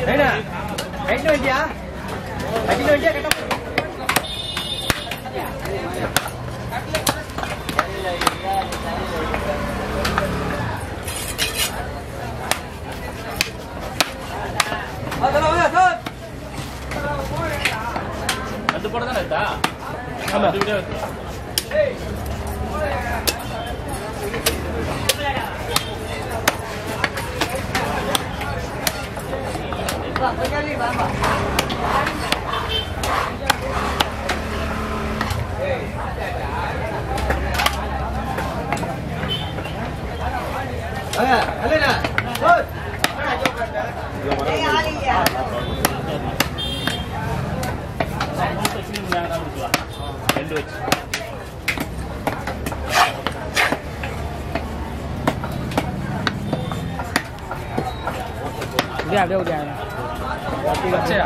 Aina, kaitu aja. Kaitu aja kata. அது போட தான இருக்கா? ஆமா. அது வீடியோ எடுத்து. ஏய். வா, பக்கali வா வா. ஏய், அடடா. அல்லேடா. ஓய். ஏய், ஆலியா. ரெண்டு வச்சு அப்படியே அப்படியே வச்சியா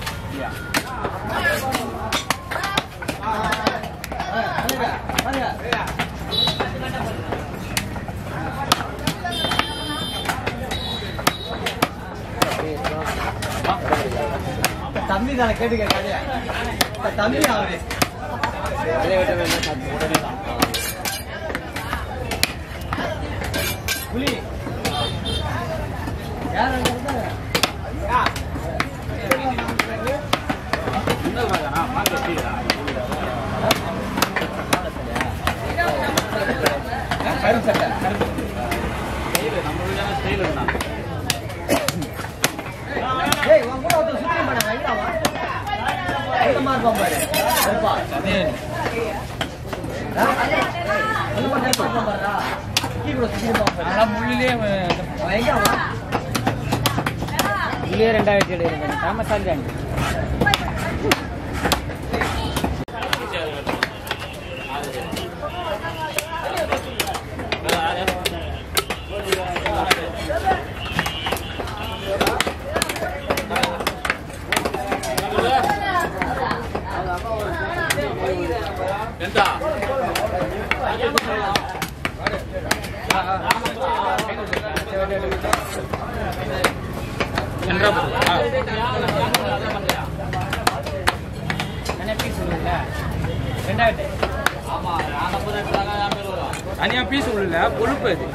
தம்பி தானே கேட்டுக்க கதையா தம்பி அவரு புலி யார் முள்ளியே 2007 தாமசாலி தான் ఎంత அனியா பீஸ் உள்ள கொழுப்பு அது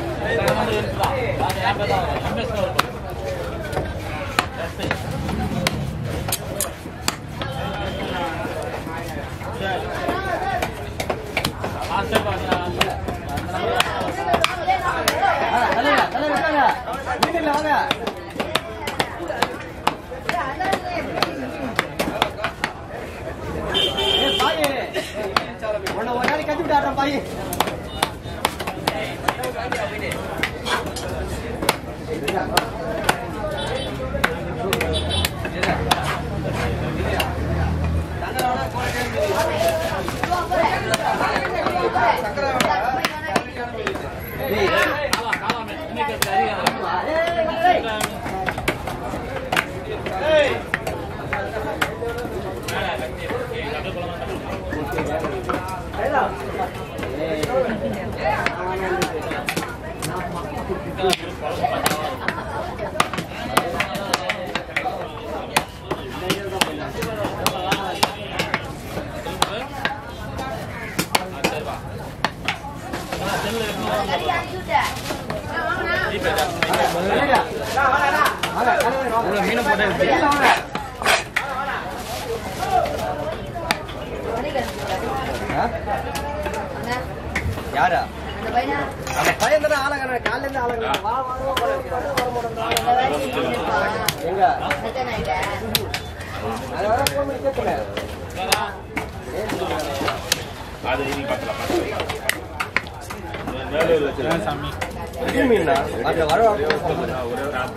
பாய் மீன் போட்டு யாரா அந்த பையன் தானே ஆளங்க காலையில இருந்து ஆளங்க வா எங்க அது வர போன் பண்ணி கேட்கல அது நீ பார்க்கலாம் வேலை வச்சிருக்கேன் சாமி மீனா அந்த வர ஒரே ஒரு ஆப்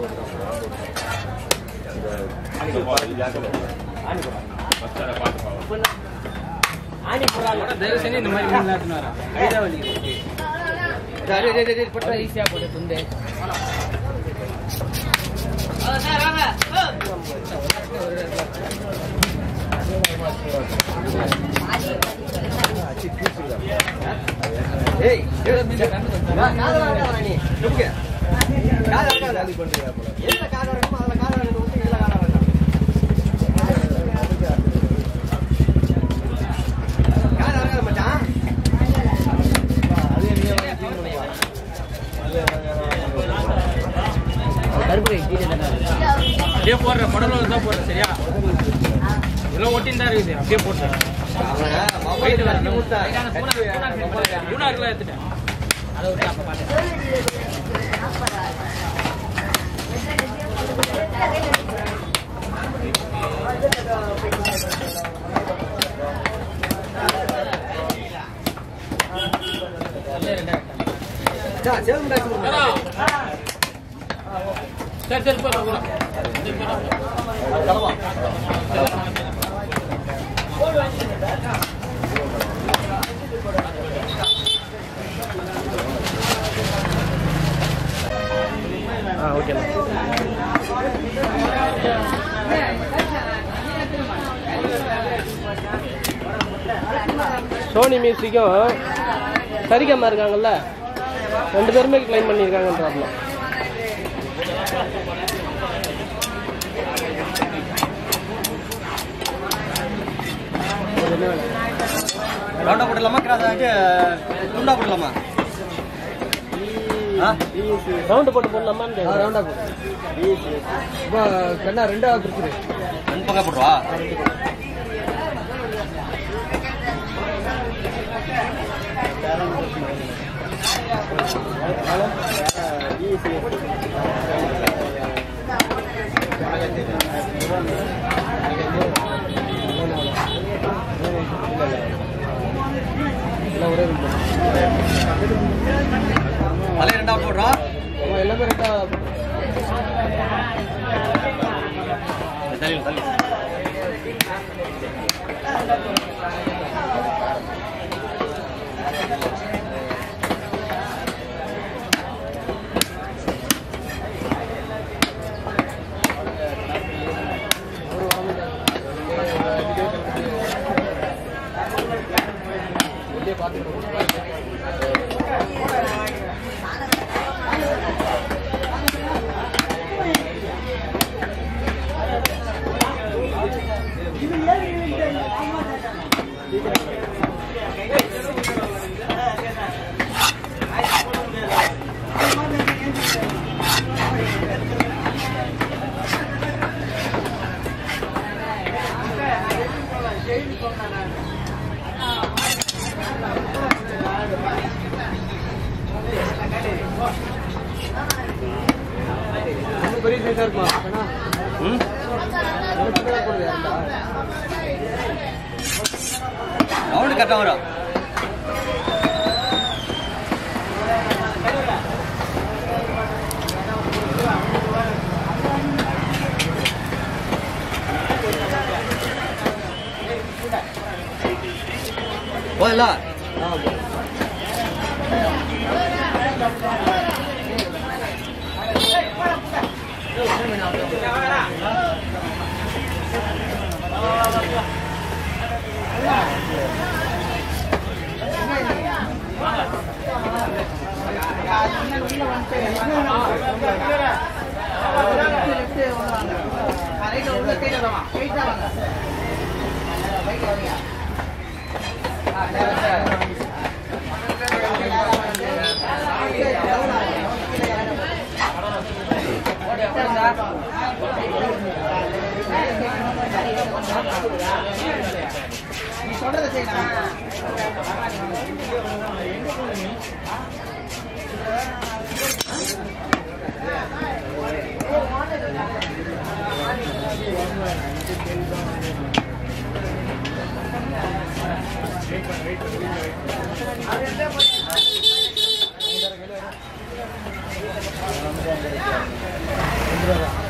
அந்த பாதி ஜாக்கல ஆனி பச்சர பாத்து ஆனி போறாங்க தேவசேனி இந்த மாதிரி மீன் லாத்துன வர ஐதாவலி டேய் பட்ட ஈஸியா போடு துண்டே சார் வாங்க ஏய் காத வாங்க நீ நிக்க காத வாங்க அது பண்றியா போல என்ன காத வரணுமோ அதல காத அப்படியே போடுற படல தான் போடுற சரியா இதெல்லாம் ஒட்டின்னு தான் இருக்குது அப்படியே போட்டேன் போயிட்டு வரேன் மூணாறுலாம் எடுத்துட்டேன் அதை விட்டு அப்போ பார்த்தேன் சரி சரி போதும் ஓகே சோனி மியூசிக்கும் சரிகம்மா இருக்காங்கல்ல 2 பேருமே கிளைம் பண்ணியிருக்காங்கன்றாப்ல. ரவுண்டா போடலாமா துண்டா போடலாமா ரவுண்டு போட்டு போடலாமான்னு ரவுண்டா போடு இப்போ கண்ணா 2ஆவது இருக்குது 2 பக்கம் போடுவா பழைய 2ஆவது போடுறா எல்லாமே 2ஆவது ரவுண்டு கரெக்டாக வரும் போதல Gracias.